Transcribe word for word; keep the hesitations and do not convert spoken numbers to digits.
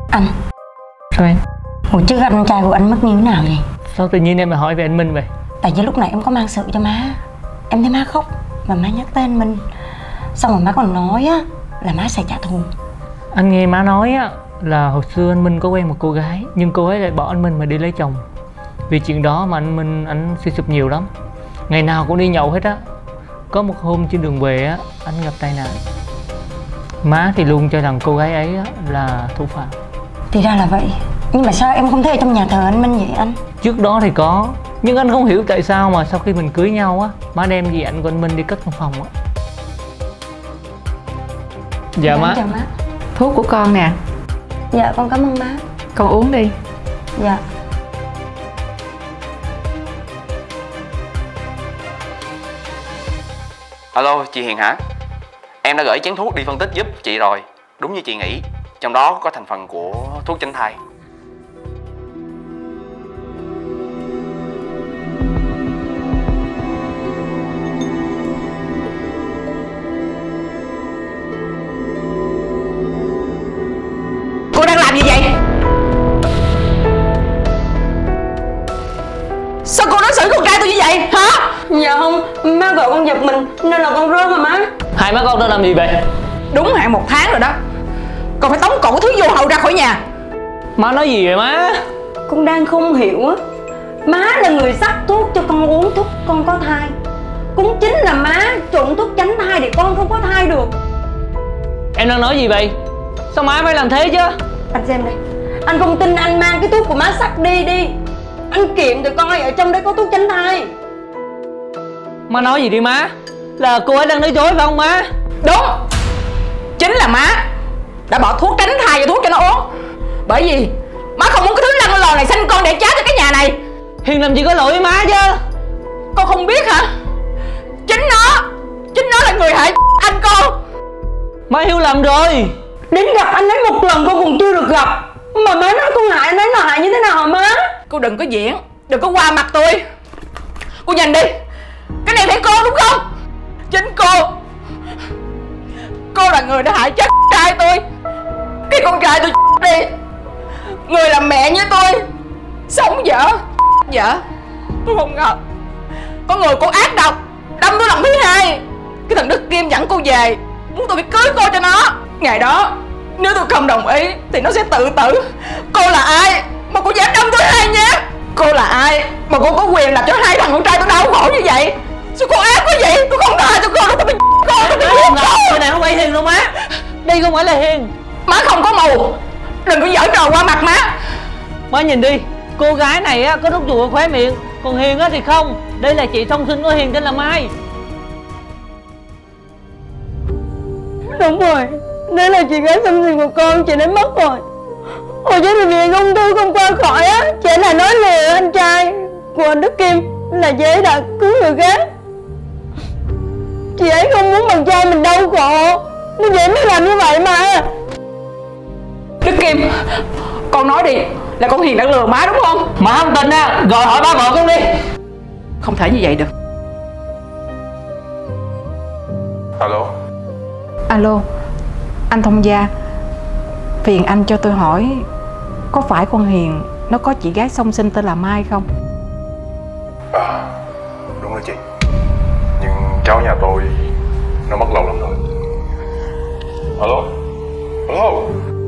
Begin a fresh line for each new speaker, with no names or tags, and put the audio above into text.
Anh.
Sao em?
Hồi trước anh trai của anh mất như thế nào vậy?
Sao tự nhiên em lại hỏi về anh Minh vậy?
Tại vì lúc nãy em có mang sự cho má. Em thấy má khóc và má nhắc tới anh Minh. Xong rồi má còn nói á là má sẽ trả thù.
Anh nghe má nói á là hồi xưa anh Minh có quen một cô gái, nhưng cô ấy lại bỏ anh Minh mà đi lấy chồng. Vì chuyện đó mà anh Minh anh suy sụp nhiều lắm. Ngày nào cũng đi nhậu hết á. Có một hôm trên đường về á, anh gặp tai nạn. Má thì luôn cho rằng cô gái ấy á, là thủ phạm.
Thì ra là vậy. Nhưng mà sao em không thấy ở trong nhà thờ anh Minh vậy anh?
Trước đó thì có, nhưng anh không hiểu tại sao mà sau khi mình cưới nhau á, má đem gì ảnh của anh Minh đi cất trong phòng á. Dạ, dạ má.
Chào má.
Thuốc của con nè.
Dạ con cảm ơn má.
Con uống đi.
Dạ.
Alo, chị Hiền hả? Em đã gửi chén thuốc đi phân tích giúp chị rồi. Đúng như chị nghĩ, trong đó có thành phần của thuốc tránh thai.
Cô đang làm gì vậy? Sao cô đối xử con trai tôi như vậy hả?
Dạ không, má gọi con giật mình nên là con rớt mà má.
Hai má con đã làm gì vậy?
Đúng hạn một tháng rồi đó. Con phải tống cổ thứ vô hậu ra khỏi nhà.
Má nói gì vậy má?
Con đang không hiểu á. Má là người sắc thuốc cho con uống thuốc con có thai. Cũng chính là má trộn thuốc tránh thai để con không có thai được.
Em đang nói gì vậy? Sao má phải làm thế chứ?
Anh xem đây. Anh không tin anh mang cái thuốc của má sắc đi đi. Anh kiểm tụi coi ở trong đấy có thuốc tránh thai.
Má nói gì đi má? Là cô ấy đang nói dối phải không má?
Đúng. Chính là má đã bỏ thuốc tránh thai vào thuốc cho nó uống. Bởi vì má không muốn cái thứ lăn lò này sanh con đẻ cháu cho cái nhà này.
Hiền làm gì có lỗi với má chứ?
Con không biết hả? Chính nó Chính nó là người hại anh con.
Má hiểu lầm rồi.
Đến gặp anh ấy một lần con còn chưa được gặp mà má nói con hại anh ấy là hại như thế nào hả má?
Cô đừng có diễn, đừng có qua mặt tôi. Cô nhìn đi, cái này phải cô đúng không? Chính cô Cô là người đã hại chết trai tôi. Cái con trai tôi đi. Người làm mẹ như tôi sống dở dở. Tôi không ngờ có người cô ác độc đâm tôi lần thứ hai. Cái thằng Đức Kim dẫn cô về, muốn tôi phải cưới cô cho nó. Ngày đó nếu tôi không đồng ý thì nó sẽ tự tử. Cô là ai mà cô dám đâm tôi hai nhát? Cô là ai mà cô có quyền làm cho hai thằng con trai tôi đau khổ như vậy? Sao cô ác quá vậy? Tôi không tha cho cô đâu, tôi bị cô, tôi bị giết cô.
Cái này không phải Hiền đâu má. Đây không phải là Hiền.
Má không có mù, đừng có giở trò qua mặt má.
Má nhìn đi, cô gái này á có nốt ruồi ở khóe miệng, còn Hiền á thì không. Đây là chị song sinh của Hiền tên là Mai.
Đúng rồi, đây là chị gái song sinh của con, chị đã mất rồi. Hồi trước thì vì ung thư không qua khỏi á, chị là nói lừa anh trai của anh Đức Kim là chị ấy đã cứu người khác. Chị ấy không muốn bạn trai mình đau khổ nên chị ấy mới làm như vậy mà.
Đức Kim, con nói đi, là con Hiền đã lừa má đúng không?
Má không tin á, gọi hỏi ba vợ con đi.
Không thể như vậy được.
Alo.
Alo, anh thông gia, phiền anh cho tôi hỏi, có phải con Hiền nó có chị gái song sinh tên là Mai không?
À, đúng rồi chị. Nhưng cháu nhà tôi nó mất lâu lắm rồi. Alo. Alo.